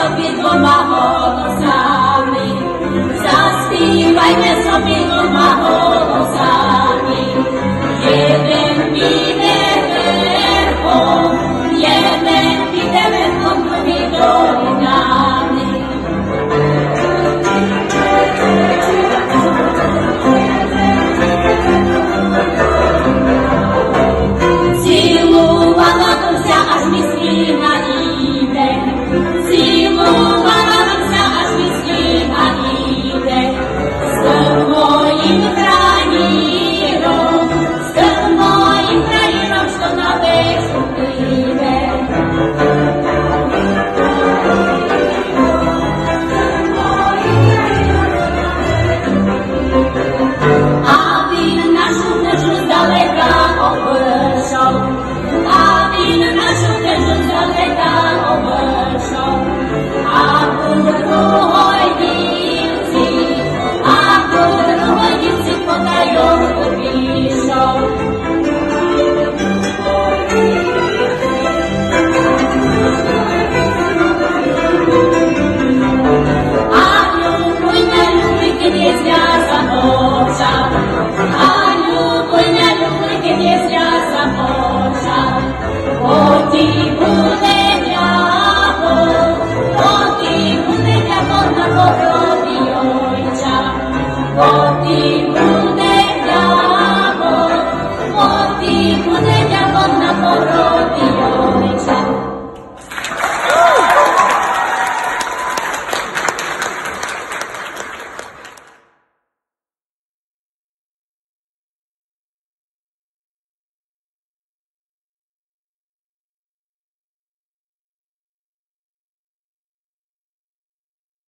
obidwoma głosami, zaśpiewajmy sobie dwoma głosami. Jeden idzie werchą, jeden idzie werchą, drugi dolinami. Siłowała Dusia, aż mi ślina idzie. Siłowała Dusia, aż mi ślina idzie. Z moim krainą, co na wierzchu idzie. A win naszą też z daleka obeszał, a win naszą też z daleka obeszał, a druhoj divci podają piszą. Oh